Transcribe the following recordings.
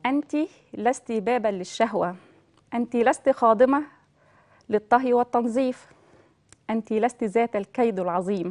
أنت لست بابا للشهوة، أنت لست خادمة للطهي والتنظيف، أنت لست ذات الكيد العظيم،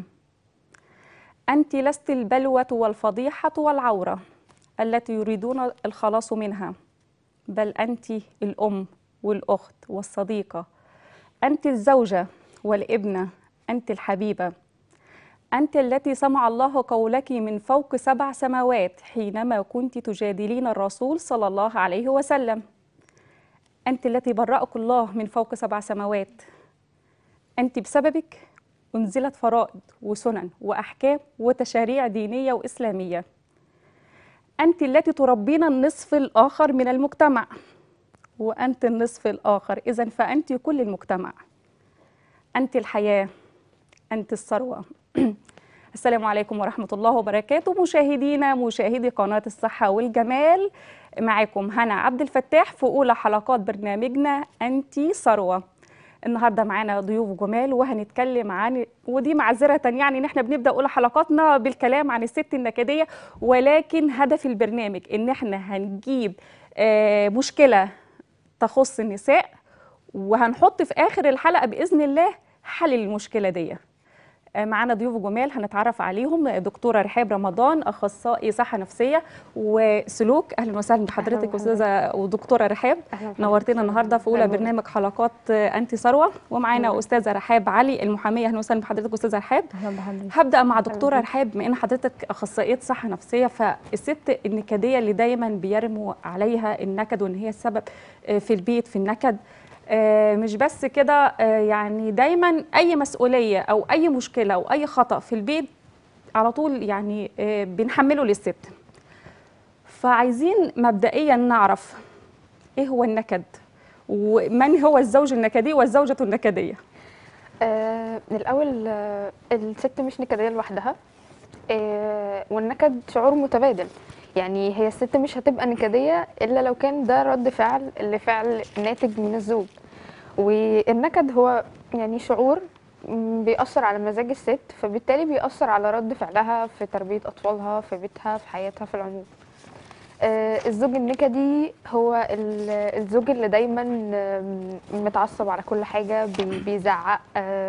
أنت لست البلوة والفضيحة والعورة التي يريدون الخلاص منها، بل أنت الأم والأخت والصديقة، أنت الزوجة والابنة، أنت الحبيبة، أنت التي سمع الله قولك من فوق 7 سماوات حينما كنت تجادلين الرسول صلى الله عليه وسلم. أنت التي برأك الله من فوق 7 سماوات. أنت بسببك أنزلت فرائض وسنن وأحكام وتشاريع دينية وإسلامية. أنت التي تربين النصف الآخر من المجتمع، وأنت النصف الآخر، إذن فأنت كل المجتمع. أنت الحياة، أنت الثروة. السلام عليكم ورحمة الله وبركاته. مشاهدي قناة الصحة والجمال، معاكم هنا عبد الفتاح في أولى حلقات برنامجنا أنت ثروة. النهارده معانا ضيوف جمال وهنتكلم عن، ودي معذرة يعني ان احنا بنبدأ أولى حلقاتنا بالكلام عن الست النكدية، ولكن هدف البرنامج ان احنا هنجيب مشكلة تخص النساء، وهنحط في آخر الحلقة بإذن الله حل المشكلة دي. معانا ضيوف جمال هنتعرف عليهم. دكتورة رحاب رمضان، أخصائي صحة نفسية وسلوك. أهلا وسهلا بحضرتك أستاذة ودكتورة رحاب، نورتنا النهاردة في أولى برنامج حلقات أنت ثروة. ومعانا أستاذة رحاب علي المحامية. أهلا وسهلا بحضرتك أستاذة رحاب. هبدأ مع دكتورة رحاب، بما أن حضرتك أخصائية صحة نفسية، فالست النكدية اللي دايما بيرموا عليها النكد وأن هي السبب في البيت في النكد، مش بس كده، يعني دايما أي مسؤولية أو أي مشكلة أو أي خطأ في البيت على طول يعني بنحمله للست. فعايزين مبدئيا نعرف إيه هو النكد، ومن هو الزوج النكدي والزوجة النكدية؟ الأول، الست مش نكدية لوحدها، والنكد شعور متبادل. يعني هي الست مش هتبقى نكدية إلا لو كان ده رد فعل لفعل ناتج من الزوج. والنكد هو يعني شعور بيأثر على مزاج الست، فبالتالي بيأثر على رد فعلها في تربية أطفالها، في بيتها، في حياتها في العموم. الزوج النكدي هو الزوج اللي دايما متعصب على كل حاجة، بيزعق،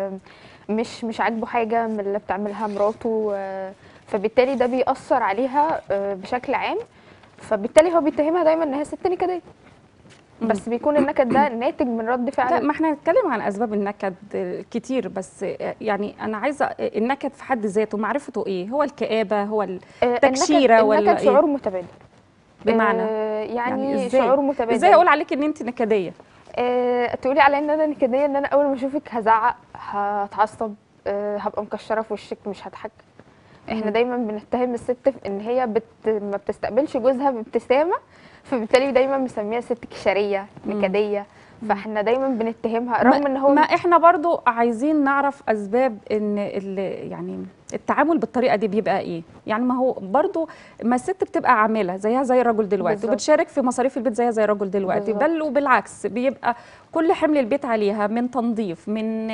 مش عاجبه حاجة من اللي بتعملها مراته، فبالتالي ده بيأثر عليها بشكل عام، فبالتالي هو بيتهمها دايما انها ست نكدية. بس بيكون النكد ده ناتج من رد فعل. لا، ما احنا هنتكلم عن اسباب النكد كتير، بس يعني انا عايزه النكد في حد ذاته معرفته ايه؟ هو الكآبة، هو التكشيره، ولا النكد ايه؟ شعور متبادل. بمعنى يعني ازاي؟ شعور متبادل. ازاي اقول عليك ان انت نكديه؟ تقولي على ان انا نكديه ان انا اول ما اشوفك هزعق، هتعصب، هبقى مكشره في وشك، مش هضحك. احنا دايما بنتهم الست في ان هي ما بتستقبلش جوزها بابتسامه، فبالتالي دايما مسميها ست كشريه نكديه. فاحنا دايما بنتهمها رغم ان هو ما احنا برضو عايزين نعرف اسباب ان يعني التعامل بالطريقه دي بيبقى ايه. يعني ما هو برضو ما الست بتبقى عامله زيها زي الرجل دلوقتي بالزبط. وبتشارك في مصاريف البيت زيها زي الرجل دلوقتي، بل وبالعكس بيبقى كل حمل البيت عليها، من تنظيف،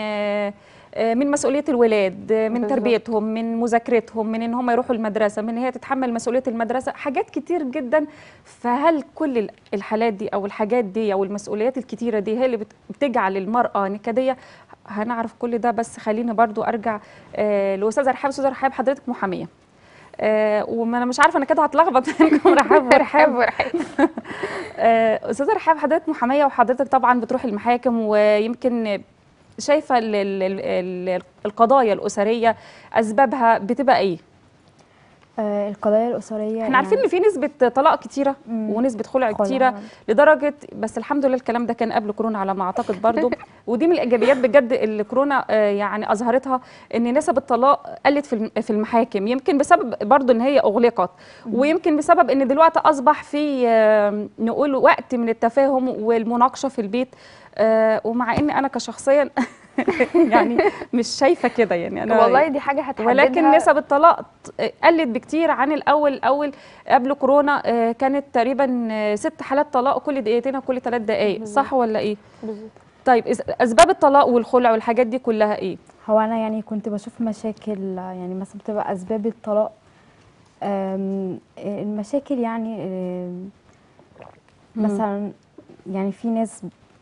من مسؤوليه الولاد، من بالزبط. تربيتهم، من مذاكرتهم، من ان هم يروحوا المدرسه، من ان هي تتحمل مسؤوليه المدرسه، حاجات كتير جدا. فهل كل الحالات دي او الحاجات دي او المسؤوليات الكتيره دي هي اللي بتجعل المراه نكديه؟ هنعرف كل ده، بس خليني برضو ارجع لاستاذه رحاب. استاذه رحاب، حضرتك محاميه، وما انا مش عارفه انا كده هتلخبط بينكم رحاب ورحاب. استاذه رحاب، حضرتك محاميه وحضرتك طبعا بتروح المحاكم، ويمكن شايفه القضايا الاسريه اسبابها بتبقى ايه؟ القضايا الأسرية احنا عارفين ان في نسبه طلاق كتيره ونسبه خلع كتيره، لدرجه، بس الحمد لله الكلام ده كان قبل كورونا على ما اعتقد برضو. ودي من الايجابيات بجد اللي كورونا يعني اظهرتها، ان نسب الطلاق قلت في المحاكم، يمكن بسبب برضو ان هي اغلقت، ويمكن بسبب ان دلوقتي اصبح في نقول وقت من التفاهم والمناقشه في البيت. ومع ان انا كشخصيا يعني مش شايفه كده، يعني انا والله دي حاجه هتحددها، ولكن نسب الطلاق قلت بكتير عن الاول. قبل كورونا كانت تقريبا 6 حالات طلاق كل دقيقتين او كل 3 دقائق، صح ولا ايه؟ بالظبط. طيب اسباب الطلاق والخلع والحاجات دي كلها ايه؟ هو انا يعني كنت بشوف مشاكل، يعني مثلا بتبقى اسباب الطلاق المشاكل، يعني مثلا يعني في ناس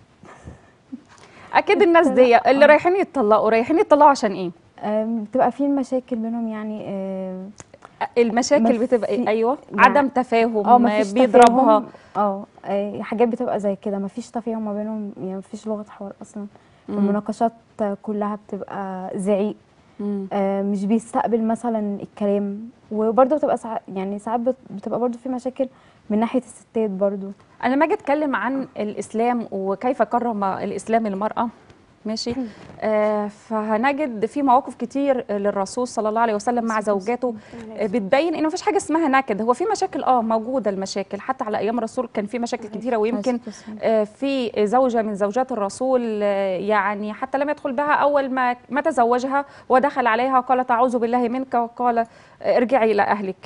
اكيد الناس دي اللي رايحين يتطلقوا عشان ايه؟ بتبقى في مشاكل بينهم يعني المشاكل بتبقى ايه؟ ايوه، عدم تفاهم، مفيش بيضربها. تفاهم. حاجات بتبقى زي كده، مفيش تفاهم ما بينهم، يعني مفيش لغة حوار اصلا. المناقشات كلها بتبقى زعيق. مش بيستقبل مثلا الكلام. وبرضه بتبقى يعني ساعات بتبقى برضه في مشاكل من ناحية الستات برضه. انا لما اجي اتكلم عن الاسلام وكيف كرم الاسلام المراه، ماشي، فهنجد في مواقف كتير للرسول صلى الله عليه وسلم مع زوجاته بتبين ان مفيش حاجه اسمها نكد. هو في مشاكل موجوده، المشاكل حتى على ايام الرسول كان في مشاكل كتيره. ويمكن في زوجه من زوجات الرسول يعني حتى لم يدخل بها اول ما تزوجها ودخل عليها قالت اعوذ بالله منك، وقال ارجعي الى اهلك.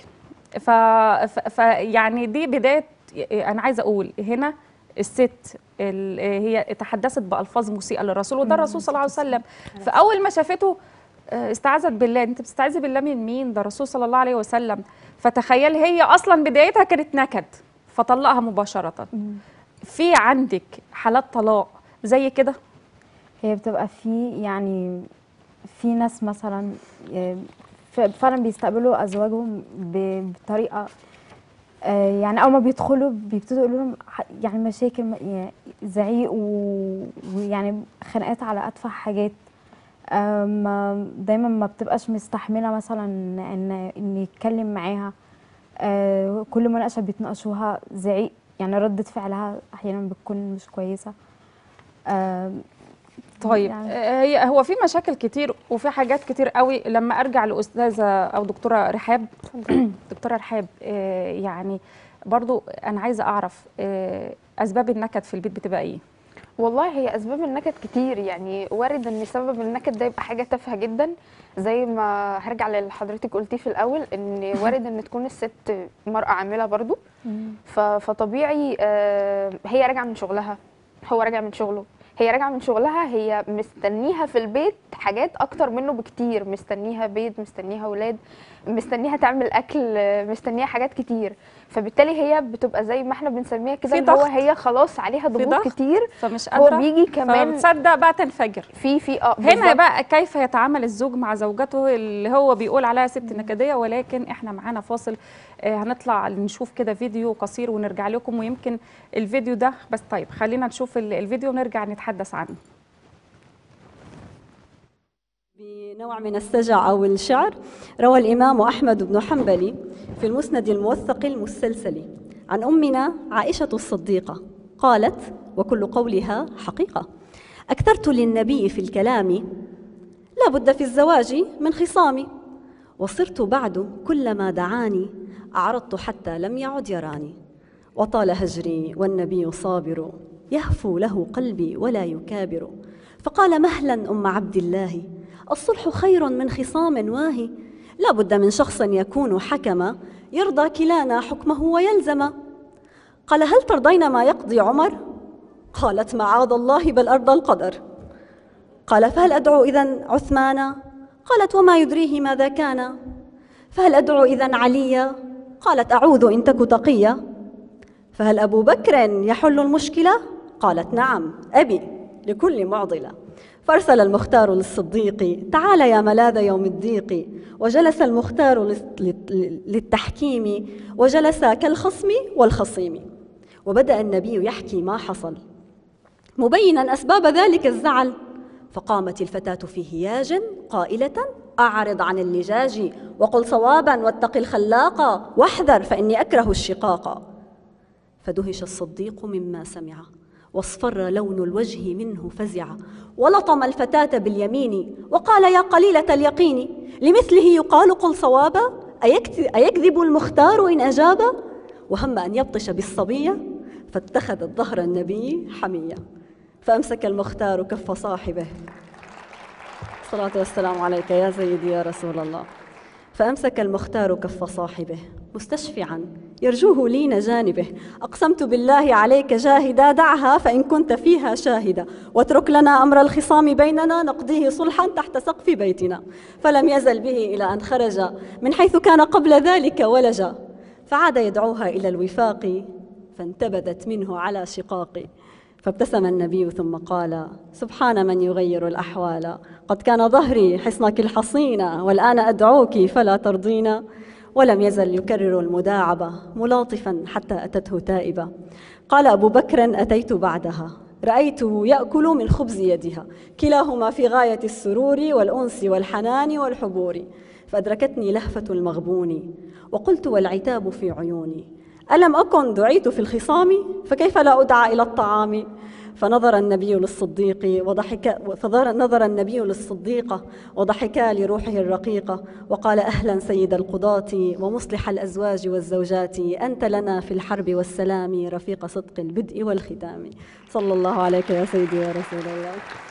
يعني دي بدايه. انا عايزه اقول هنا الست هي تحدثت بألفاظ مسيئة للرسول، وده الرسول صلى الله عليه وسلم. فأول ما شافته استعاذت بالله. انت بتستعيذي بالله من مين؟ ده الرسول صلى الله عليه وسلم. فتخيل هي أصلا بدايتها كانت نكد فطلقها مباشرة. في عندك حالات طلاق زي كده؟ هي بتبقى يعني في ناس مثلا فعلا بيستقبلوا أزواجهم بطريقة يعني اول ما بيدخلوا بيبتدوا يقولوا لهم يعني مشاكل، يعني زعيق ويعني خناقات على اتفه حاجات. دايما ما بتبقاش مستحمله مثلا ان يتكلم معاها. كل مناقشه بيتناقشوها زعيق، يعني ردة فعلها احيانا بتكون مش كويسه. طيب يعني هو في مشاكل كتير وفي حاجات كتير قوي. لما ارجع لاستاذه او دكتوره رحاب دكتوره رحاب، يعني برضو انا عايزه اعرف اسباب النكد في البيت بتبقى ايه؟ والله هي اسباب النكد كتير، يعني وارد ان سبب النكد ده يبقى حاجه تافهه جدا، زي ما هرجع للي حضرتك قلتيه في الاول، ان وارد ان تكون الست مرأة عامله برضو. فطبيعي هي راجعه من شغلها، هو راجع من شغله، هي راجعه من شغلها، هي مستنيها في البيت حاجات اكتر منه بكتير، مستنيها بيت، مستنيها اولاد، مستنيها تعمل اكل، مستنيها حاجات كتير. فبالتالي هي بتبقى زي ما احنا بنسميها كده، اللي هو هي خلاص عليها ضغوط كتير، فمش قادره، هو بيجي كمان فبتصدق بقى تنفجر. هنا بقى كيف يتعامل الزوج مع زوجته اللي هو بيقول عليها ست نكديه. ولكن احنا معانا فاصل، هنطلع نشوف كده فيديو قصير ونرجع لكم. ويمكن الفيديو ده بس. طيب خلينا نشوف الفيديو ونرجع نتحدث عنه. بنوع من السجع أو الشعر، روى الإمام أحمد بن حنبل في المسند الموثق المسلسل عن أمنا عائشة الصديقة قالت، وكل قولها حقيقة: أكثرت للنبي في الكلام، لا بد في الزواج من خصام، وصرت بعد كلما دعاني أعرضت حتى لم يعد يراني، وطال هجري والنبي صابر، يهفو له قلبي ولا يكابر، فقال مهلا أم عبد الله، الصلح خير من خصام واهي، لا بد من شخص يكون حكما، يرضى كلانا حكمه ويلزم. قال هل ترضين ما يقضي عمر؟ قالت معاذ الله بل أرضى القدر. قال فهل أدعو إذن عثمانا؟ قالت وما يدريه ماذا كان. فهل أدعو إذن عليا؟ قالت أعوذ إن تك تقيا. فهل أبو بكر يحل المشكلة؟ قالت نعم أبي لكل معضلة. فأرسل المختار للصديق تعال يا ملاذ يوم الضيق، وجلس المختار للتحكيم، وجلس كالخصم والخصيم، وبدأ النبي يحكي ما حصل مبينا أسباب ذلك الزعل. فقامت الفتاة في هياج قائلة أعرض عن اللجاج، وقل صوابا واتق الخلاق، واحذر فإني أكره الشقاق. فدهش الصديق مما سمع، واصفر لون الوجه منه فزعا، ولطم الفتاة باليمين وقال يا قليلة اليقين، لمثله يقال قل صوابا، أيكذب المختار إن أجاب. وهم أن يبطش بالصبية، فاتخذت ظهر النبي حمية، فأمسك المختار كف صاحبه، الصلاة والسلام عليك يا سيدي يا رسول الله. فأمسك المختار كف صاحبه مستشفعا يرجوه لين جانبه، أقسمت بالله عليك جاهدا، دعها فإن كنت فيها شاهدا، واترك لنا أمر الخصام بيننا، نقضيه صلحا تحت سقف بيتنا. فلم يزل به إلى أن خرج من حيث كان قبل ذلك ولجا، فعاد يدعوها إلى الوفاق، فانتبذت منه على شقاقي. فابتسم النبي ثم قال: سبحان من يغير الأحوال، قد كان ظهري حصنك الحصين والآن أدعوك فلا ترضين. ولم يزل يكرر المداعبة ملاطفا حتى أتته تائبة. قال أبو بكر: أتيت بعدها رأيته يأكل من خبز يدها، كلاهما في غاية السرور والأنس والحنان والحبور. فأدركتني لهفة المغبون وقلت والعتاب في عيوني: ألم أكن دعيت في الخصام؟ فكيف لا أدعى إلى الطعام؟ فنظر النبي للصديقة وضحكا لروحه الرقيقة وقال: أهلا سيد القضاة ومصلح الأزواج والزوجات، أنت لنا في الحرب والسلام رفيق صدق البدء والختام. صلى الله عليك يا سيدي يا رسول الله.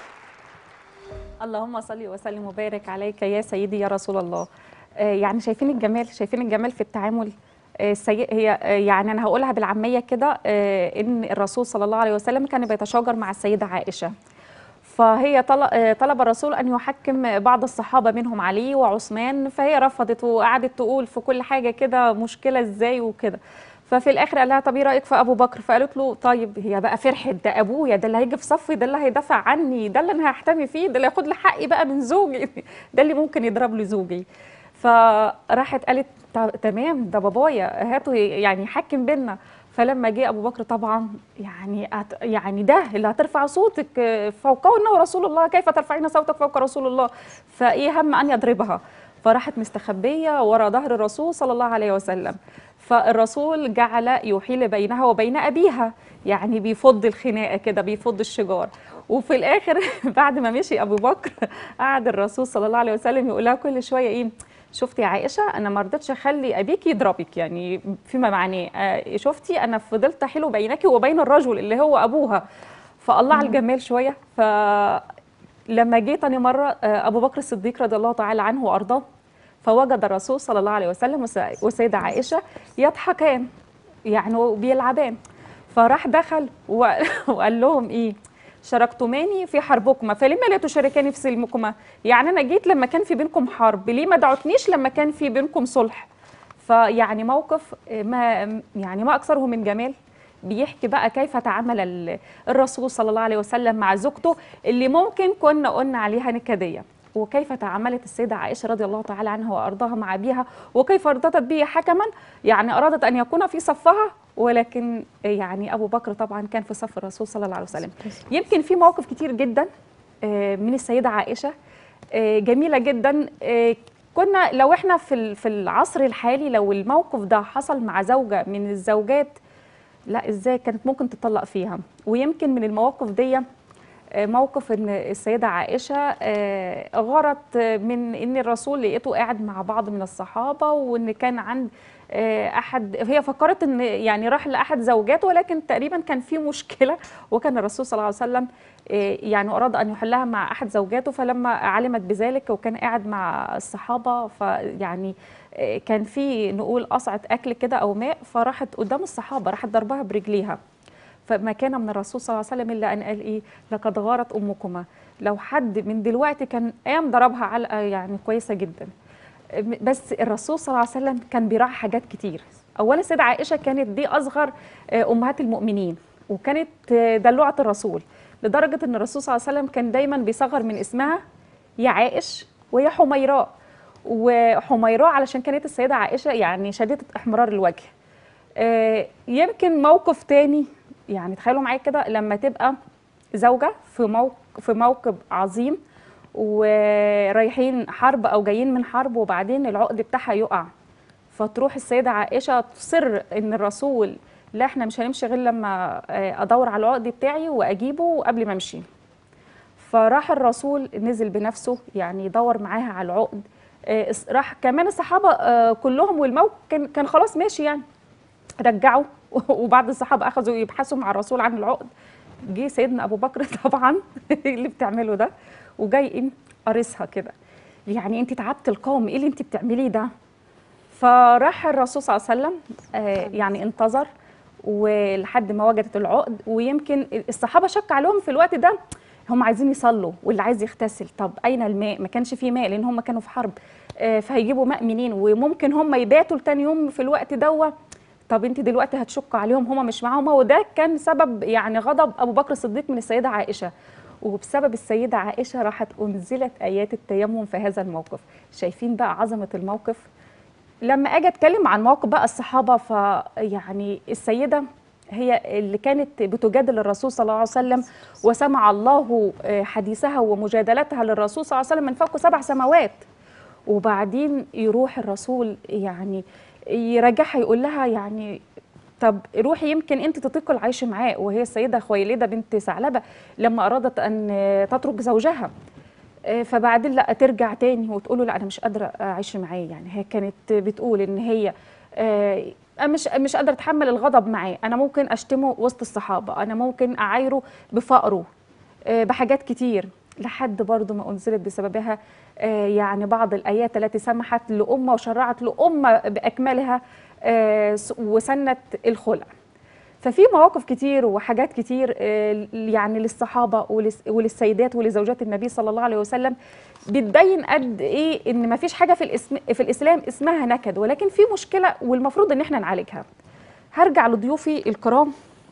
اللهم صل وسلم وبارك عليك يا سيدي يا رسول الله. يعني شايفين الجمال، شايفين الجمال في التعامل. هي يعني انا هقولها بالعاميه كده، ان الرسول صلى الله عليه وسلم كان بيتشاجر مع السيده عائشه، فهي طلب الرسول ان يحكم بعض الصحابه منهم علي وعثمان، فهي رفضت وقعدت تقول في كل حاجه كده مشكله ازاي وكده. ففي الاخر قال لها: طب ايه رايك في ابو بكر؟ فقالت له: طيب. هي بقى فرحت، ده ابويا، ده اللي هيجي في صفي، ده اللي هيدافع عني، ده اللي انا هحتمي فيه، ده اللي هياخد لي حقي بقى من زوجي ده اللي ممكن يضرب لي زوجي. فراحت قالت: تمام، ده بابايا، هاتوا يعني يحكم بينا. فلما جه ابو بكر طبعا يعني ده اللي هترفع صوتك فوقه انه رسول الله، كيف ترفعين صوتك فوق رسول الله؟ فايه هم ان يضربها. فراحت مستخبيه ورا ظهر الرسول صلى الله عليه وسلم. فالرسول جعل يحيل بينها وبين ابيها، يعني بيفض الخناقه كده، بيفض الشجار. وفي الاخر بعد ما مشي ابو بكر قعد الرسول صلى الله عليه وسلم يقول لها كل شويه: ايه شفتي يا عائشه، انا ما رضيتش اخلي ابيك يضربك، يعني فيما معناه شفتي انا فضلت احيل بينك وبين الرجل اللي هو ابوها. فالله على الجمال شويه. فلما جه تاني مره ابو بكر الصديق رضي الله تعالى عنه وارضاه، فوجد الرسول صلى الله عليه وسلم والسيده عائشه يضحكان يعني بيلعبان. فراح دخل وقال لهم: ايه شاركتماني في حربكما فلما لا تشاركاني في سلمكما؟ يعني انا جيت لما كان في بينكم حرب، ليه ما دعوتنيش لما كان في بينكم صلح؟ فيعني موقف ما اكثره من جمال. بيحكي بقى كيف تعامل الرسول صلى الله عليه وسلم مع زوجته اللي ممكن كنا قلنا عليها نكديه، وكيف تعاملت السيدة عائشة رضي الله تعالى عنها وأرضاها مع أبيها، وكيف ارتضت به حكما، يعني أرادت أن يكون في صفها، ولكن يعني أبو بكر طبعا كان في صف الرسول صلى الله عليه وسلم. يمكن في مواقف كتير جدا من السيدة عائشة جميلة جدا. كنا لو احنا في العصر الحالي، لو الموقف ده حصل مع زوجة من الزوجات، لا ازاي كانت ممكن تطلق فيها. ويمكن من المواقف دي موقف ان السيده عائشه غارت من ان الرسول لقيته قاعد مع بعض من الصحابه، وان كان عند احد، هي فكرت ان يعني راح لاحد زوجاته، ولكن تقريبا كان في مشكله، وكان الرسول صلى الله عليه وسلم يعني اراد ان يحلها مع احد زوجاته. فلما علمت بذلك وكان قاعد مع الصحابه، فيعني كان في نقول قصعه اكل كده او ماء، فراحت قدام الصحابه راحت ضربها برجليها. فما كان من الرسول صلى الله عليه وسلم الا ان قال: ايه لقد غارت امكما. لو حد من دلوقتي كان قام ضربها علقه يعني كويسه جدا. بس الرسول صلى الله عليه وسلم كان بيراعي حاجات كتير. اولا السيده عائشه كانت دي اصغر امهات المؤمنين، وكانت دلوعه الرسول، لدرجه ان الرسول صلى الله عليه وسلم كان دايما بيصغر من اسمها يا عائش ويا حميراء. وحميراء علشان كانت السيده عائشه يعني شديده احمرار الوجه. يمكن موقف تاني، يعني تخيلوا معايا كده لما تبقى زوجة في موكب عظيم ورايحين حرب أو جايين من حرب، وبعدين العقد بتاعها يقع، فتروح السيدة عائشة تصر إن الرسول: لا احنا مش هنمشي غير لما أدور على العقد بتاعي وأجيبه قبل ما أمشي. فراح الرسول نزل بنفسه يعني يدور معاها على العقد. راح كمان الصحابة كلهم، والموقف كان خلاص ماشي يعني، رجعوا وبعض الصحابه اخذوا يبحثوا مع الرسول عن العقد. جه سيدنا ابو بكر طبعا اللي بتعمله ده، وجاي قارصها كده، يعني انت تعبت القوم، ايه اللي انت بتعمليه ده؟ فراح الرسول صلى الله عليه وسلم يعني انتظر ولحد ما وجدت العقد. ويمكن الصحابه شك عليهم في الوقت ده، هم عايزين يصلوا واللي عايز يغتسل، طب اين الماء؟ ما كانش فيه ماء لان هم كانوا في حرب، فهيجيبوا ماء منين؟ وممكن هم يباتوا لتاني يوم في الوقت ده. طب انت دلوقتي هتشك عليهم هما مش معاهم. هو ده كان سبب يعني غضب ابو بكر الصديق من السيده عائشه، وبسبب السيده عائشه راحت انزلت ايات التيمم في هذا الموقف. شايفين بقى عظمه الموقف. لما اجي اتكلم عن موقف بقى الصحابه، فيعني السيده هي اللي كانت بتجادل الرسول صلى الله عليه وسلم، وسمع الله حديثها ومجادلتها للرسول صلى الله عليه وسلم من فوق 7 سماوات. وبعدين يروح الرسول يعني يرجعها يقول لها يعني طب روحي يمكن انت تطيق العيش معاه. وهي السيده خويلده بنت ثعلبه لما ارادت ان تترك زوجها، فبعدين لا ترجع تاني وتقول له لا انا مش قادره اعيش معاه. يعني هي كانت بتقول ان هي مش قادره اتحمل الغضب معاه. انا ممكن اشتمه وسط الصحابه، انا ممكن اعايره بفقره، بحاجات كتير، لحد برضو ما انزلت بسببها يعني بعض الايات التي سمحت لامه وشرعت لامه باكملها وسنت الخلع. ففي مواقف كتير وحاجات كتير يعني للصحابه وللسيدات ولزوجات النبي صلى الله عليه وسلم بتبين قد ايه ان ما فيش حاجه في الاسلام اسمها نكد، ولكن في مشكله والمفروض ان احنا نعالجها. هرجع لضيوفي الكرام.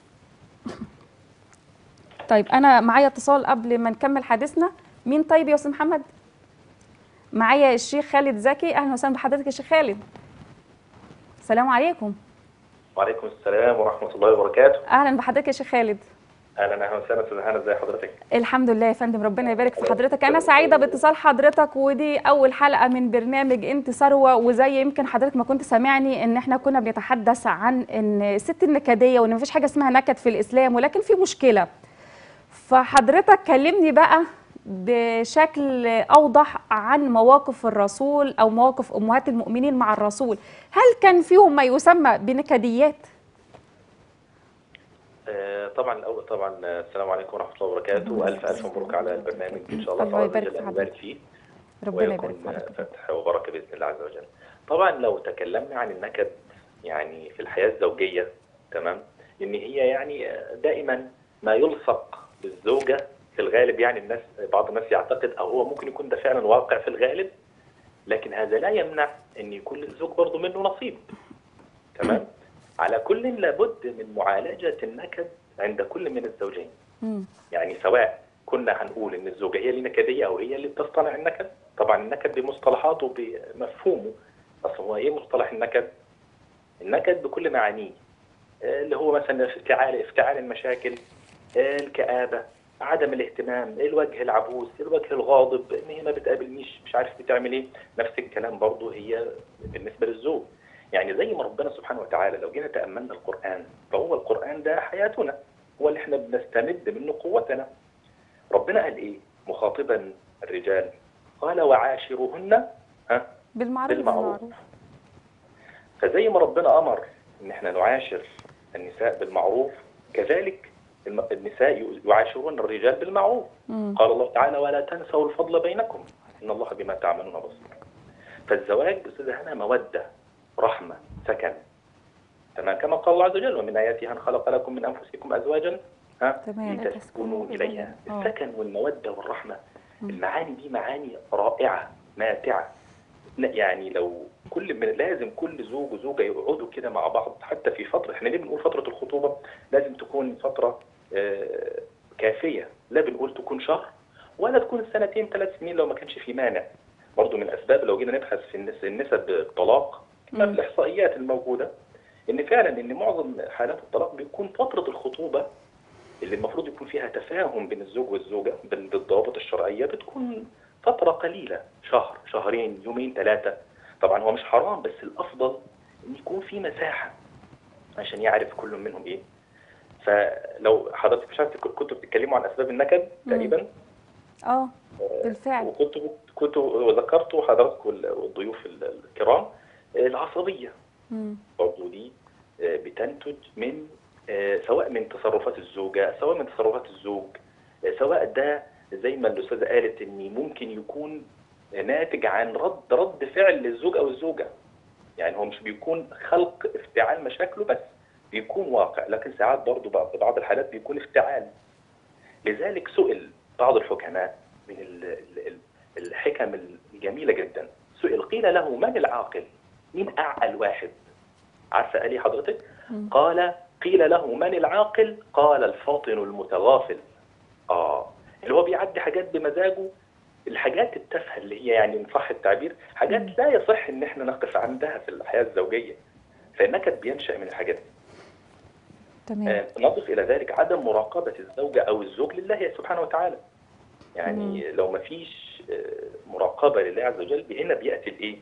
طيب انا معايا اتصال قبل ما نكمل حديثنا. مين طيب يا استاذ محمد؟ معايا الشيخ خالد زكي. اهلا وسهلا بحضرتك يا شيخ خالد. السلام عليكم. وعليكم السلام ورحمة الله وبركاته. اهلا بحضرتك يا شيخ خالد. اهلا وسهلا استاذ هنا، ازي حضرتك؟ الحمد لله يا فندم، ربنا يبارك في حضرتك. انا سعيده باتصال حضرتك، ودي اول حلقه من برنامج انت ثروه. وزي يمكن حضرتك ما كنت سامعني ان احنا كنا بنتحدث عن ان الست النكديه وان مفيش حاجه اسمها نكد في الاسلام، ولكن في مشكله. فحضرتك كلمني بقى بشكل اوضح عن مواقف الرسول او مواقف امهات المؤمنين مع الرسول. هل كان فيهم ما يسمى بنكديات؟ طبعا الاول طبعا السلام عليكم ورحمه الله وبركاته، والف مبروك على البرنامج ان شاء الله. الله يبارك في يبارك فيه، ربنا يبارك ويكون في فتح وبركه باذن الله عز وجل. طبعا لو تكلمنا عن النكد يعني في الحياه الزوجيه، تمام، ان هي يعني دائما ما يلصق بالزوجه في الغالب. يعني بعض الناس يعتقد او هو ممكن يكون ده فعلا واقع في الغالب، لكن هذا لا يمنع ان يكون للزوج برضه منه نصيب، تمام. على كل لابد من معالجة النكد عند كل من الزوجين. يعني سواء كنا هنقول ان الزوجة هي اللي نكدية او هي اللي بتصطنع النكد. طبعا النكد بمصطلحاته بمفهومه. اصل هو ايه مصطلح النكد؟ النكد بكل معانيه، اللي هو مثلا افتعال المشاكل، الكآبة، عدم الاهتمام، الوجه العبوس، الوجه الغاضب، ان هي ما بتقابلنيش، مش عارف بتعمل ايه. نفس الكلام برضه هي بالنسبة للزوج. يعني زي ما ربنا سبحانه وتعالى لو جينا تأملنا القرآن، فهو القرآن ده حياتنا، هو اللي احنا بنستمد منه قوتنا. ربنا قال ايه مخاطبا الرجال؟ قال وعاشروهن بالمعروف. فزي ما ربنا أمر ان احنا نعاشر النساء بالمعروف، كذلك النساء يعاشرون الرجال بالمعروف. قال الله تعالى ولا تنسوا الفضل بينكم إن الله بما تعملون بصير. فالزواج أستاذ هنا مودة، رحمة، سكن، تمام، كما قال الله عز وجل ومن آياته أن خلق لكم من أنفسكم أزواجا لتسكنوا إليها. السكن والمودة والرحمة، المعاني دي معاني رائعة ماتعة. يعني لو لازم كل زوج وزوجة يقعدوا كده مع بعض، حتى في فترة، احنا ليه بنقول فترة الخطوبة لازم تكون فترة كافية، لا بنقول تكون شهر ولا تكون 2 3 سنين لو ما كانش في مانع. برضو من أسباب لو جينا نبحث في النسب الطلاق، في الإحصائيات الموجودة إن فعلا إن معظم حالات الطلاق بيكون فترة الخطوبة اللي المفروض يكون فيها تفاهم بين الزوج والزوجة بالضوابط الشرعية بتكون فترة قليلة، شهر، شهرين، يومين، 3. طبعا هو مش حرام، بس الأفضل إن يكون في مساحة عشان يعرف كل منهم إيه. فلو حضرتك مش عارف كنتوا بتتكلموا عن أسباب النكد تقريبا. بالفعل. وكنتوا ذكرتوا حضرتك والضيوف الكرام العصبية. برضو دي بتنتج من سواء من تصرفات الزوجة، سواء من تصرفات الزوج، سواء ده زي ما الأستاذة قالت إن ممكن يكون ناتج عن رد فعل للزوج أو الزوجة. يعني هو مش بيكون خلق افتعال مشاكله بس، بيكون واقع، لكن ساعات برضو في بعض الحالات بيكون افتعال. لذلك سئل بعض الحكماء من الحكم الجميلة جدا، سئل قيل له من العاقل؟ مين أعقل واحد عارفه قال ايه حضرتك؟ قال قيل له من العاقل؟ قال الفاطن المتغافل. اللي هو بيعدي حاجات بمزاجه، الحاجات التافهه اللي هي يعني ان صح التعبير حاجات لا يصح ان احنا نقف عندها في الحياه الزوجيه. فالنكد بينشا من الحاجات دي. تمام. نضف الى ذلك عدم مراقبه الزوجه او الزوج لله سبحانه وتعالى. يعني لو ما فيش مراقبه لله عز وجل، هنا بياتي الايه؟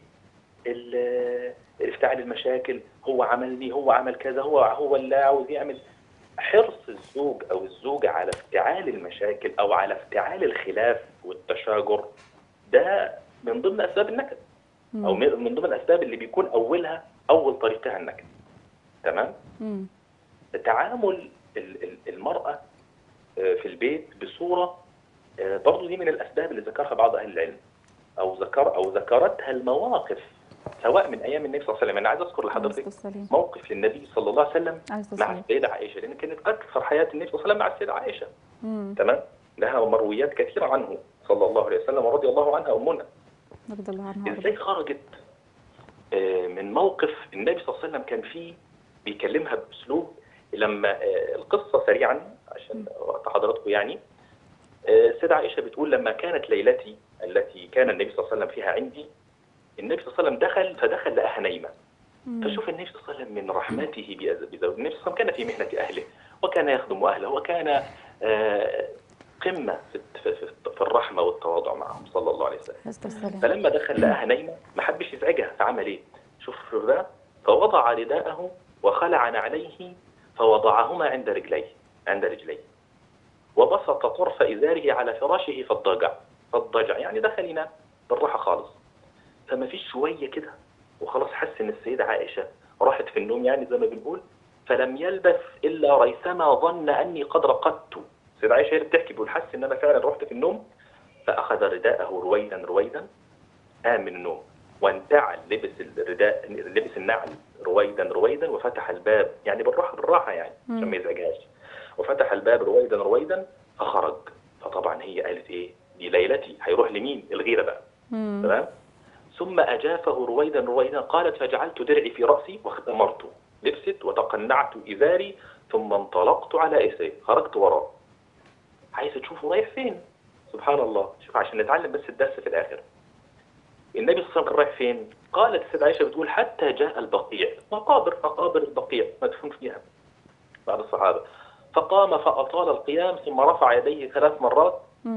افتعال المشاكل، هو عملني، هو عمل كذا، هو اللي عاوز يعمل. حرص الزوج او الزوجه على افتعال المشاكل او على افتعال الخلاف والتشاجر، ده من ضمن اسباب النكد، او من ضمن الاسباب اللي بيكون اول طريقها النكد. تمام؟ تعامل المراه في البيت بصوره، برضه دي من الاسباب اللي ذكرها بعض اهل العلم، او ذكرتها المواقف سواء من ايام النبي صلى الله عليه وسلم. انا عايز اذكر لحضرتك موقف للنبي صلى الله عليه وسلم مع السيده عائشه، لان كانت اكثر حياه النبي صلى الله عليه وسلم مع السيده عائشه. تمام؟ لها مرويات كثيره عنه صلى الله عليه وسلم ورضي الله عنها امنا. رضي الله عنها. ازاي خرجت من موقف النبي صلى الله عليه وسلم كان فيه بيكلمها باسلوب، لما القصه سريعا عشان وقت حضراتكم يعني. السيده عائشه بتقول لما كانت ليلتي التي كان النبي صلى الله عليه وسلم فيها عندي، النبي صلى الله عليه وسلم فدخل لقاها نايمه. فشوف النبي صلى الله عليه وسلم من رحمته بزوج، النبي صلى الله عليه وسلم كان في مهنه اهله وكان يخدم اهله وكان قمه في الرحمه والتواضع معهم صلى الله عليه وسلم. فلما دخل لقاها نايمه ما حبش يزعجها، فعمل ايه؟ شوف بقى، فوضع رداءه وخلع نعليه فوضعهما عند رجليه وبسط طرف ازاره على فراشه فاضطجع يعني دخل ينام بالراحه خالص. فما فيش شويه كده وخلاص حس ان السيده عائشه راحت في النوم، يعني زي ما بنقول، فلم يلبث الا ريثما ظن اني قد رقدت. السيده عائشه هي اللي بتحكي، بتقول حس ان انا فعلا رحت في النوم، فاخذ رداءه رويدا قام من النوم وانتعل، لبس النعل رويدا وفتح الباب، يعني بالراحه يعني عشان ما يزعجهاش، وفتح الباب رويدا فخرج. فطبعا هي قالت ايه؟ دي ليلتي، هيروح لمين؟ الغيره بقى. تمام؟ ثم اجافه رويدا قالت فجعلت درعي في راسي واختمرت، لبست وتقنعت ازاري ثم انطلقت على اثره، خرجت وراه. عايزه تشوفه رايح فين؟ سبحان الله. شوف عشان نتعلم بس الدرس في الاخر. النبي صلى الله عليه وسلم كان رايح فين؟ قالت السيدة عائشة بتقول حتى جاء البقيع، مقابر البقيع مدفون فيها بعض الصحابة، فقام فأطال القيام ثم رفع يديه 3 مرات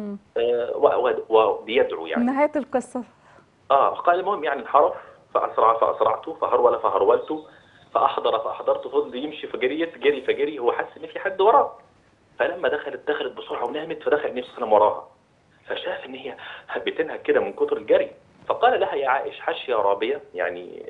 وبيدعو يعني. نهاية القصة. قال المهم يعني انحرف، فأسرعت، فهرول فهرولت، فأحضرت، فضل يمشي فجري، هو حس إن في حد وراه. فلما دخلت بسرعة ونامت، فدخل النبي صلى الله عليه وسلم وراها، فشاف إن هي بتنهك كده من كتر الجري، فقال لها يا عائش حشية رابية، يعني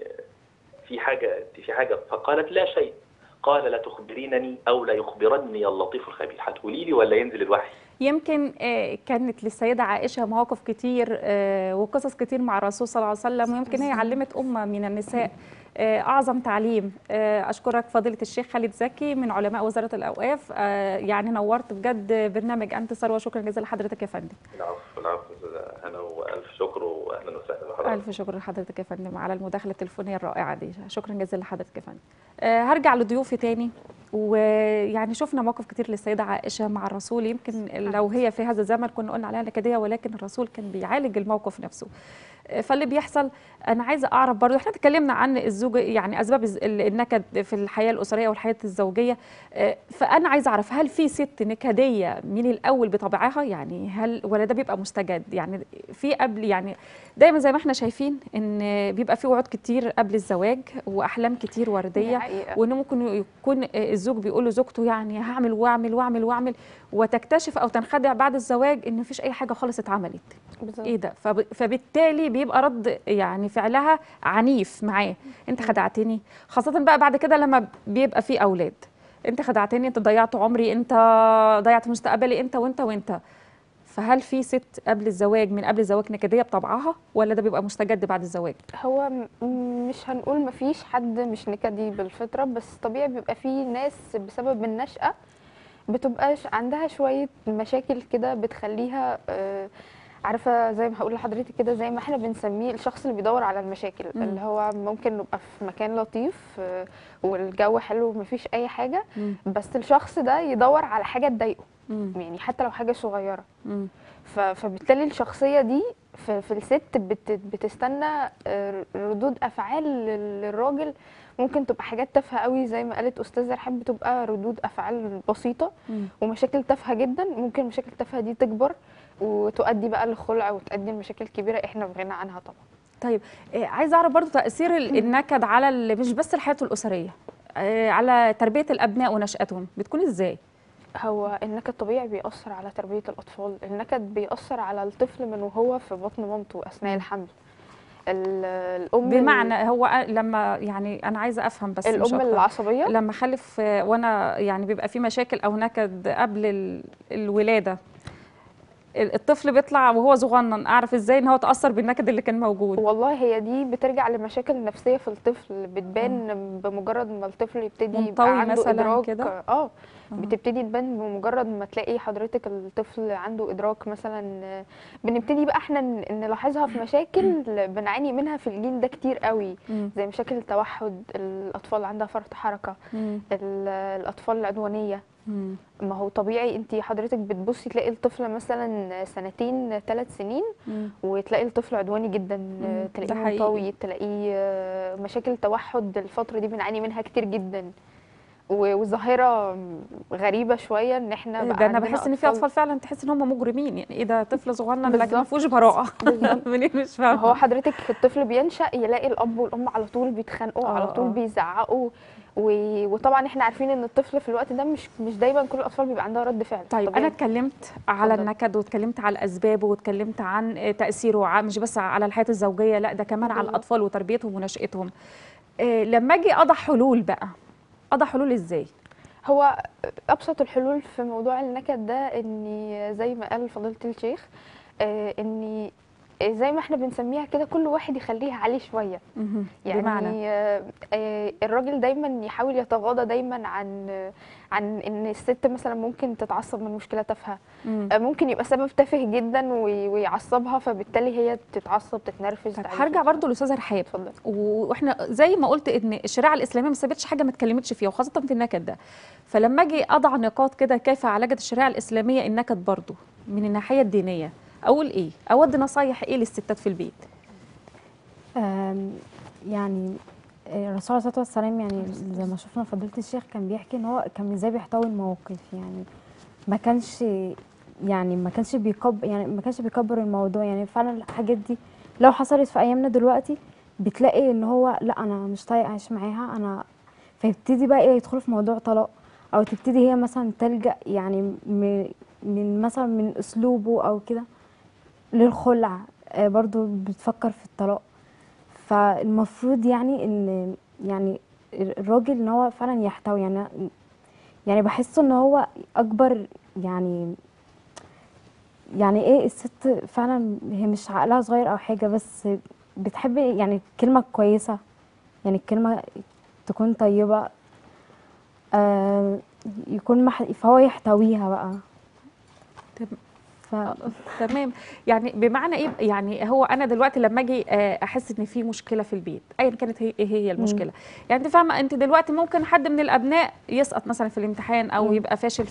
في حاجة، فقالت لا شيء. قال لا تخبرينني أو لا يخبرني اللطيف الخبير، هتقولي لي ولا ينزل الوحي؟ يمكن كانت للسيدة عائشة مواقف كتير وقصص كتير مع الرسول صلى الله عليه وسلم، ويمكن هي علمت أمة من النساء أعظم تعليم. أشكرك فضيلة الشيخ خالد زكي من علماء وزارة الأوقاف، يعني نورت بجد برنامج أنت ثروة. شكرا جزيلا لحضرتك يا فندم. العفو أنا وألف شكر وأهلا وسهلا بحضرتك. ألف شكر لحضرتك يا فندم على المداخلة التليفونية الرائعة دي، شكرا جزيلا لحضرتك يا فندم. هرجع لضيوفي تاني، ويعني شفنا مواقف كتير للسيدة عائشة مع الرسول، يمكن لو هي في هذا الزمن كنا قلنا عليها نكدية، ولكن الرسول كان بيعالج الموقف نفسه. فاللي بيحصل، انا عايزه اعرف برضو، احنا اتكلمنا عن الزوج، يعني اسباب النكد في الحياه الاسريه والحياه الزوجيه، فانا عايزه اعرف هل في ست نكديه من الاول بطبعها، يعني هل ولا ده بيبقى مستجد؟ يعني في قبل، يعني دايما زي ما احنا شايفين ان بيبقى في وعود كتير قبل الزواج واحلام كتير ورديه، وانه ممكن يكون الزوج بيقول لزوجته يعني هعمل واعمل، وتكتشف او تنخدع بعد الزواج ان مفيش اي حاجه خالص اتعملت. بالزبط. ايه ده؟ فبالتالي بيبقى رد يعني فعلها عنيف معاه، انت خدعتني، خاصه بقى بعد كده لما بيبقى في اولاد، انت خدعتني، انت ضيعت عمري، انت ضيعت مستقبلي، انت وانت. فهل في ست قبل الزواج، من قبل الزواج، نكديه بطبعها، ولا ده بيبقى مستجد بعد الزواج؟ هو مش هنقول مفيش حد مش نكدي بالفطره، بس طبيعي بيبقى في ناس بسبب النشأة بتبقاش عندها شويه مشاكل كده بتخليها عارفه زي ما هقول لحضرتك كده، زي ما احنا بنسميه الشخص اللي بيدور على المشاكل، اللي هو ممكن نبقى في مكان لطيف والجو حلو ومفيش اي حاجه، بس الشخص ده يدور على حاجه تضايقه، يعني حتى لو حاجه صغيره. فبالتالي الشخصيه دي في الست بتستنى ردود افعال للراجل، ممكن تبقى حاجات تافهه قوي زي ما قالت استاذه رحاب، بتبقى ردود افعال بسيطه ومشاكل تافهه جدا، ممكن المشاكل التافهه دي تكبر وتؤدي بقى للخلع وتؤدي لمشاكل كبيره احنا بغنى عنها طبعا. طيب عايزه اعرف برضو تاثير النكد على مش بس الحياه الاسريه، على تربيه الابناء ونشاتهم بتكون ازاي؟ هو النكد طبيعي بيأثر على تربيه الاطفال، النكد بيأثر على الطفل من وهو في بطن مامته اثناء الحمل. الام بمعنى هو لما يعني انا عايزه افهم بس مش الام أكتر. العصبيه لما خلف وانا يعني بيبقى في مشاكل او نكد قبل الولاده، الطفل بيطلع وهو صغنن، اعرف ازاي ان هو تاثر بالنكد اللي كان موجود؟ والله هي دي بترجع لمشاكل نفسيه في الطفل، بتبان بمجرد ما الطفل يبتدي يبقى عنده مثلا ادراك كده. بتبتدي تبان بمجرد ما تلاقي حضرتك الطفل عنده ادراك مثلا. بنبتدي بقى احنا نلاحظها في مشاكل بنعاني منها في الجيل ده كتير قوي، زي مشاكل التوحد، الاطفال اللي عندها فرط حركه، الاطفال العدوانيه. ما هو طبيعي انت حضرتك بتبصي تلاقي الطفل مثلا سنتين 3 سنين وتلاقي الطفل عدواني جدا، تلاقيه منطوي، تلاقيه مشاكل توحد. الفتره دي بنعاني منها كتير جدا، وظاهره غريبه شويه ان احنا بقى ده انا بحس ان في اطفال فعلا تحس ان هم مجرمين، يعني ايه ده طفل صغنن لكن ما فيهوش براءه. منين مش فاهمه. هو حضرتك الطفل بينشأ يلاقي الاب والام على طول بيتخانقوا، على طول بيزعقوا، وطبعا احنا عارفين ان الطفل في الوقت ده مش دايما كل الاطفال بيبقى عندها رد فعل. طيب انا اتكلمت على النكد واتكلمت على اسبابه واتكلمت عن تاثيره مش بس على الحياه الزوجيه، لا ده كمان على الاطفال وتربيتهم ونشاتهم. لما اجي اضع حلول بقى، اضع حلول ازاي؟ هو ابسط الحلول في موضوع النكد ده اني زي ما قال فضيله الشيخ، اني زي ما احنا بنسميها كده كل واحد يخليها عليه شويه. يعني بمعنى الراجل دايما يحاول يتغاضى دايما عن ان الست مثلا ممكن تتعصب من مشكله تافهه، ممكن يبقى سبب تافه جدا ويعصبها، فبالتالي هي تتعصب تتنرفز. طيب هرجع برضو لاستاذه رحاب، واحنا زي ما قلت ان الشريعه الاسلاميه ما سابتش حاجه ما اتكلمتش فيها وخاصه في النكد ده، فلما اجي اضع نقاط كده كيف عالجت الشريعه الاسلاميه النكد برضو من الناحيه الدينيه، اقول ايه؟ اودي نصايح ايه للستات في البيت؟ يعني الرسول صلى الله عليه وسلم يعني زي ما شفنا فضيله الشيخ كان بيحكي ان هو كان ازاي بيحتوي المواقف، يعني ما كانش بيكبر الموضوع. يعني فعلا الحاجات دي لو حصلت في ايامنا دلوقتي بتلاقي ان هو لا انا مش طايق اعيش معاها انا، فيبتدي بقى يدخلوا في موضوع طلاق، او تبتدي هي مثلا تلجأ يعني من اسلوبه او كده للخلع، برضو بتفكر في الطلاق. فالمفروض يعني ان يعني الراجل ان هو فعلا يحتوي، يعني بحس ان هو اكبر يعني ايه الست فعلا هي مش عقلها صغير او حاجه، بس بتحب يعني كلمه كويسه، يعني الكلمه تكون طيبه، يكون فهو يحتويها بقى. تمام. يعني بمعنى ايه؟ يعني هو انا دلوقتي لما اجي احس ان في مشكله في البيت ايا كانت ايه هي المشكله، يعني انت فاهمه انت دلوقتي ممكن حد من الابناء يسقط مثلا في الامتحان او يبقى فاشل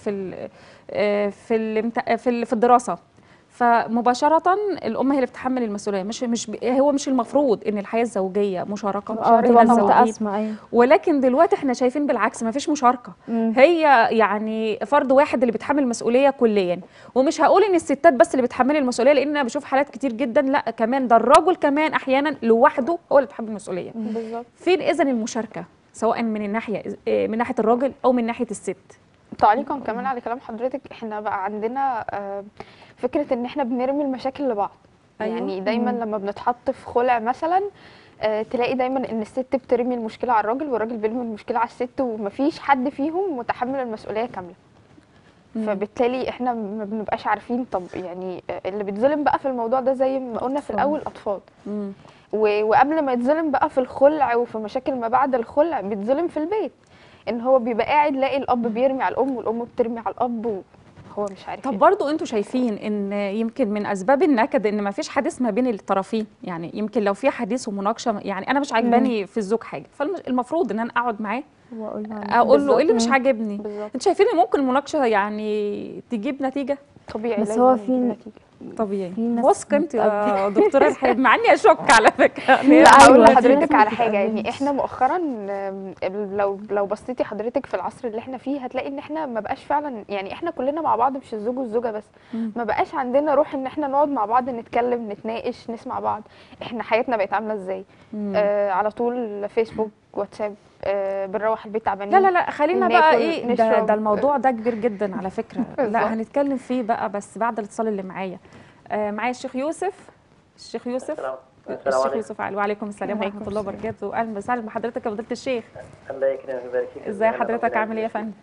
في الدراسه، فمباشره الام هي اللي بتتحمل المسؤوليه، مش المفروض ان الحياه الزوجيه مشاركه بين الزوجين، أيوة. ولكن دلوقتي احنا شايفين بالعكس ما فيش مشاركه، هي يعني فرد واحد اللي بيتحمل المسؤوليه كليا. ومش هقول ان الستات بس اللي بتحمل المسؤوليه، لان انا بشوف حالات كتير جدا لا كمان ده الرجل كمان احيانا لوحده هو اللي بيتحمل المسؤوليه. بالظبط. فين اذا المشاركه سواء من ناحيه الراجل او من ناحيه الست؟ تعليقا كمان على كلام حضرتك، احنا بقى عندنا فكره ان احنا بنرمي المشاكل لبعض. أيوة. يعني دايما لما بنتحط في خلع مثلا تلاقي دايما ان الست بترمي المشكله على الراجل والراجل بيرمي المشكله على الست، ومفيش حد فيهم متحمل المسؤوليه كامله. فبالتالي احنا ما بنبقاش عارفين طب يعني اللي بيتظلم بقى في الموضوع ده زي ما قلنا في الاول اطفال، وقبل ما يتظلم بقى في الخلع وفي مشاكل ما بعد الخلع بيتظلم في البيت، ان هو بيبقى قاعد لاقي الاب بيرمي على الام والام بترمي على الاب، هو مش عارف طب برضو انتوا شايفين ان يمكن من اسباب النكد ان ما فيش حديث ما بين الطرفين؟ يعني يمكن لو في حديث ومناقشه، يعني انا مش عاجباني في الزوج حاجه، فالمفروض ان انا اقعد معاه اقول له ايه اللي مش عاجبني. بالظبط. انتوا شايفين ان ممكن المناقشه يعني تجيب نتيجه؟ طبيعي، بس لازم هو يجيب في نتيجة. طبيعي. في ناس واثقه انت يا دكتوره رحاب، مع اني اشك على فكره يعني لا، هقول أيوة، في لحضرتك ناس على ما حاجه. يعني بتتقبلش. احنا مؤخرا لو بصيتي حضرتك في العصر اللي احنا فيه هتلاقي ان احنا ما بقاش فعلا، يعني احنا كلنا مع بعض، مش الزوج والزوجه بس، ما بقاش عندنا روح ان احنا نقعد مع بعض نتكلم نتناقش نسمع بعض. احنا حياتنا بقت عامله ازاي؟ على طول فيسبوك واتساب، بنروح البيت تعبانين. لا خلينا بقى ناكل، ايه، نشرب. ده الموضوع ده كبير جدا على فكره. بالظبط. لا هنتكلم فيه بقى بس بعد الاتصال اللي معايا. معايا الشيخ يوسف. الشيخ يوسف. الشيخ عليكم. يوسف علي. وعليكم السلام وعليكم ورحمه الله السلام. وبركاته. اهلا وسهلا بحضرتك يا فضيله الشيخ. الله يكرمك ويبارك فيك. ازاي حضرتك، عامل ايه يا فندم؟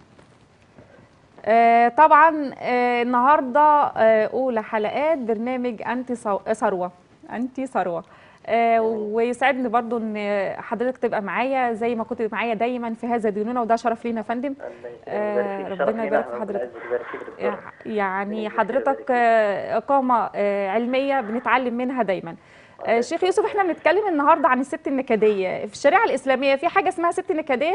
طبعا النهارده اولى حلقات برنامج انت ثروه. انت ثروه. ويسعدني برضو ان حضرتك تبقى معايا زي ما كنت معايا دايما في هذا ديننا، وده شرف لينا يا فندم. ربنا يبارك في حضرتك. يعني حضرتك إقامة علمية بنتعلم منها دايما. شيخ يوسف، احنا بنتكلم النهارده عن الست النكدية. في الشريعة الإسلامية في حاجة اسمها ست نكدية؟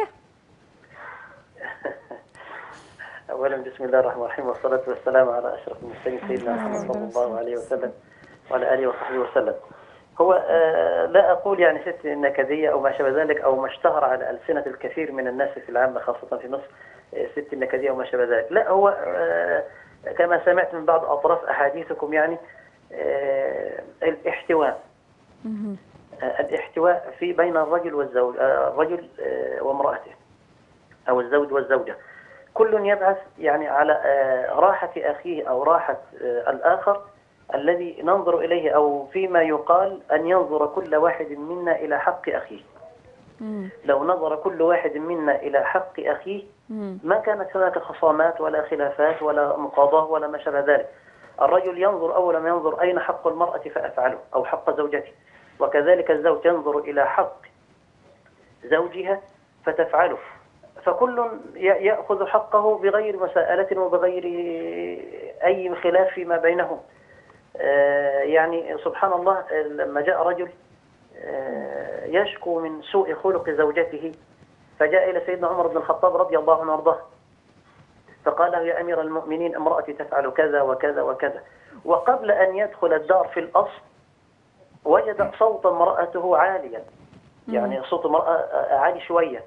اولا بسم الله الرحمن الرحيم، والصلاه والسلام على اشرف المرسلين سيدنا محمد صلى الله عليه وسلم وعلى اله وصحبه وسلم. هو لا اقول يعني ست نكديه او ما شابه ذلك، او ما اشتهر على السنه الكثير من الناس في العامه خاصه في مصر ست النكديه وما شابه ذلك. لا، هو كما سمعت من بعض اطراف احاديثكم يعني الاحتواء. الاحتواء في بين الرجل والزوج، الرجل وامراته، او الزوج والزوجه. كل يبحث يعني على راحة أخيه أو راحة الآخر الذي ننظر إليه، أو فيما يقال أن ينظر كل واحد منا إلى حق أخيه. لو نظر كل واحد منا إلى حق أخيه ما كانت هناك خصامات ولا خلافات ولا مقاضاة ولا ما شابه ذلك. الرجل ينظر أول ما ينظر أين حق المرأة فأفعله، أو حق زوجته، وكذلك الزوج ينظر إلى حق زوجها فتفعله. فكل يأخذ حقه بغير مساءلة وبغير أي خلاف فيما بينهم. يعني سبحان الله، لما جاء رجل يشكو من سوء خلق زوجته، فجاء إلى سيدنا عمر بن الخطاب رضي الله عنه وارضاه، فقال له: يا أمير المؤمنين، امرأتي تفعل كذا وكذا وكذا. وقبل أن يدخل الدار في الأصل وجد صوت امرأته عاليا، يعني صوت امرأة عالي شوية.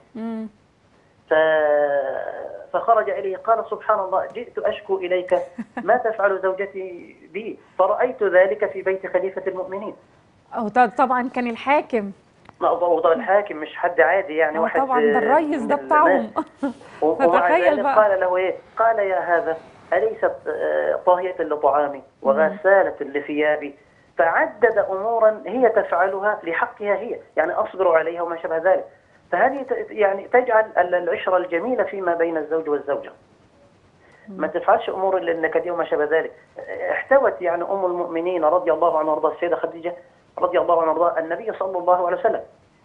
فخرج إليه قال: سبحان الله، جئت أشكو إليك ما تفعل زوجتي بي، فرأيت ذلك في بيت خليفة المؤمنين. طبعا كان الحاكم. وضع الحاكم مش حد عادي، يعني واحد طبعا ده الريس ده بتاعهم. فتخيل بقى. قال له ايه؟ قال: يا هذا، أليست طاهية لطعامي وغسالة لثيابي؟ فعدد أمورا هي تفعلها لحقها هي، يعني أصبر عليها وما شابه ذلك. فهذه يعني تجعل العشرة الجميلة فيما بين الزوج والزوجة. ما تفعلش أمور النكدية وما شابه ذلك. احتوت يعني أم المؤمنين رضي الله عنها وارضاها السيدة خديجة رضي الله عنها وارضاها النبي صلى الله عليه وسلم،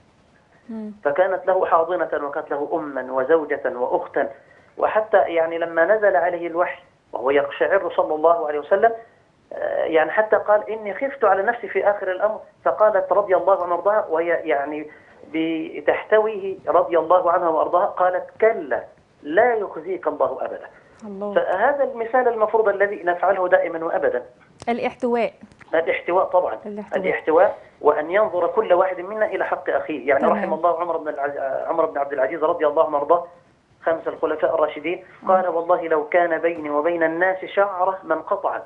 فكانت له حاضنة وكانت له أما وزوجة وأختا. وحتى يعني لما نزل عليه الوحي وهو يقشعر صلى الله عليه وسلم، يعني حتى قال: إني خفت على نفسي في آخر الأمر. فقالت رضي الله عنها وارضاها وهي يعني بتحتويه رضي الله عنها وارضاها، قالت: كلا لا يخزيك الله ابدا. الله. فهذا المثال المفروض الذي نفعله دائما وابدا، الاحتواء. الاحتواء طبعا. الاحتواء، وان ينظر كل واحد منا الى حق اخيه. يعني رحم الله عمر بن عبد العزيز رضي الله عنه وارضاه، خمس الخلفاء الراشدين، قال: والله لو كان بيني وبين الناس شعرة من قطعا،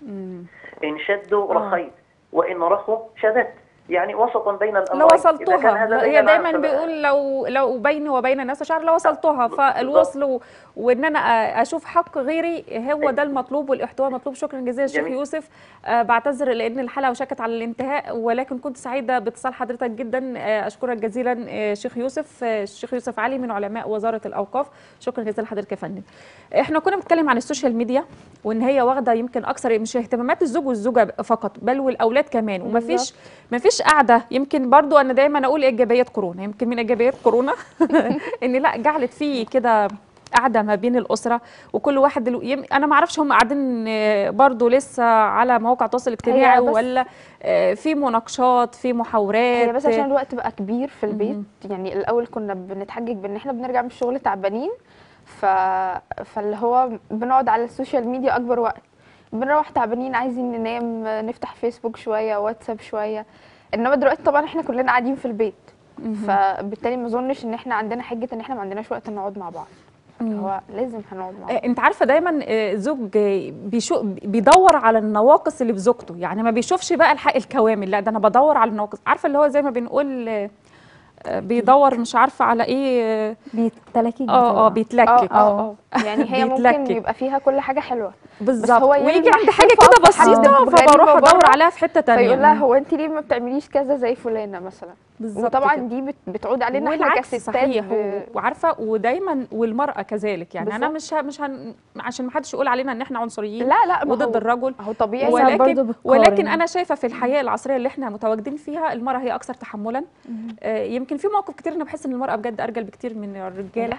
ان شدوا رخيت وان رخوا شددت. يعني وسطا بين الامرين. لو وصلتها، هي دايما بيقول لو بيني وبين الناس شعر لو وصلتها. فالوصل وان انا اشوف حق غيري هو ده المطلوب، والاحتواء مطلوب. شكرا جزيلا الشيخ يوسف. بعتذر لان الحلقه وشكت على الانتهاء، ولكن كنت سعيده باتصال حضرتك جدا. اشكرك جزيلا شيخ يوسف. الشيخ يوسف علي من علماء وزاره الاوقاف. شكرا جزيلا لحضرتك يا فندم. احنا كنا بنتكلم عن السوشيال ميديا، وان هي واخده يمكن اكثر مش اهتمامات الزوج والزوجه فقط، بل والاولاد كمان. ومفيش قاعده. يمكن برضو انا دايما اقول ايجابيات كورونا، يمكن من ايجابيات كورونا ان لا جعلت فيه كده قاعده ما بين الاسره، وكل واحد انا ما اعرفش هم قاعدين برضو لسه على مواقع التواصل الاجتماعي ولا في مناقشات، في محاورات. هي بس عشان الوقت بقى كبير في البيت. يعني الاول كنا بنتحجج بان احنا بنرجع من الشغل تعبانين، فاللي هو بنقعد على السوشيال ميديا اكبر وقت، بنروح تعبانين عايزين ننام، نفتح فيسبوك شويه، واتساب شويه. انما دلوقتي طبعا احنا كلنا قاعدين في البيت، فبالتالي ما اظنش ان احنا عندنا حجه ان احنا ما عندناش وقت نقعد مع بعض. هو لازم هنقعد مع بعض. انت عارفه دايما زوج بيدور على النواقص اللي في زوجته، يعني ما بيشوفش بقى الحق الكوامل، لا ده انا بدور على النواقص. عارفه اللي هو زي ما بنقول بيدور مش عارفه على ايه، بيتلكك. بيتلكك. يعني هي ممكن يبقى فيها كل حاجه حلوه بالظبط، ويجي عند حاجه كده بسيطه فبروح ادور عليها في حته ثانيه، فيقول لها هو انت ليه ما بتعمليش كذا زي فلانه مثلا. وطبعا دي بتعود علينا احنا كستات. صحيح. وعارفه ودايما والمراه كذلك، يعني بالزبط. انا مش عشان ما حدش يقول علينا ان احنا عنصريين لا وضد الرجل، هو طبيعي. ولكن انا شايفه في الحياه العصريه اللي احنا متواجدين فيها المراه هي اكثر تحملا. يمكن في مواقف كتير انا بحس ان المراه بجد ارجل بكتير من الرجاله.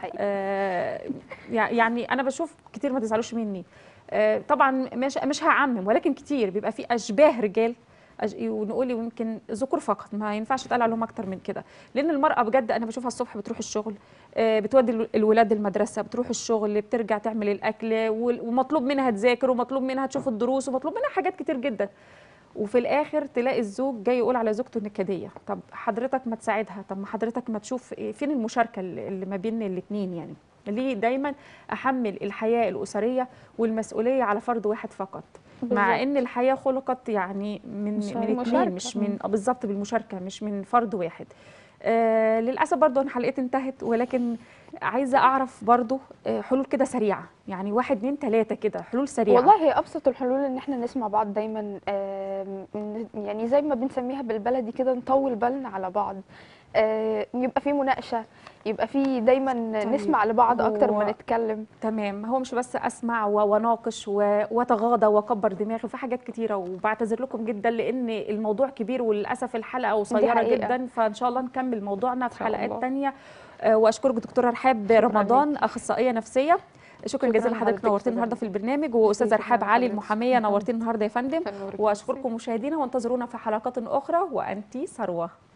يعني انا بشوف كتير، ما تزعلوش مني طبعا مش هعمم، ولكن كتير بيبقى في اشباه رجال ونقول يمكن ذكور فقط، ما ينفعش يتقال عليهم اكتر من كده. لان المراه بجد انا بشوفها الصبح بتروح الشغل، بتودي الولاد المدرسه، بتروح الشغل، بترجع تعمل الاكل، ومطلوب منها تذاكر، ومطلوب منها تشوف الدروس، ومطلوب منها حاجات كتير جدا. وفي الاخر تلاقي الزوج جاي يقول على زوجته نكديه. طب حضرتك ما تساعدها، طب ما حضرتك ما تشوف فين المشاركه اللي ما بين الاثنين؟ يعني ليه دايما احمل الحياه الاسريه والمسؤوليه على فرد واحد فقط، مع ان الحياه خلقت يعني من اثنين، مش من بالظبط بالمشاركه، مش من فرد واحد. للاسف برضو انا حلقتي انتهت، ولكن عايزه اعرف برضو حلول كده سريعه، يعني 1 2 3 كده، حلول سريعه. والله هي ابسط الحلول ان احنا نسمع بعض دايما، يعني زي ما بنسميها بالبلدي كده نطول بالنا على بعض، يبقى في مناقشه، يبقى في دايما نسمع لبعض اكتر ما نتكلم. تمام، هو مش بس اسمع وناقش واتغاضى واكبر دماغي في حاجات كتيره، وبعتذر لكم جدا لان الموضوع كبير وللاسف الحلقه قصيره جدا، فان شاء الله نكمل موضوعنا في حلقات ثانيه. واشكرك دكتوره رحاب رمضان، اخصائيه نفسيه. شكرا جزيلا لحضرتك، نورتينا النهارده في البرنامج. واستاذه رحاب علي المحاميه، نورتينا النهارده يا فندم. واشكركم مشاهدينا، وانتظرونا في حلقات اخرى. وانتي ثروه.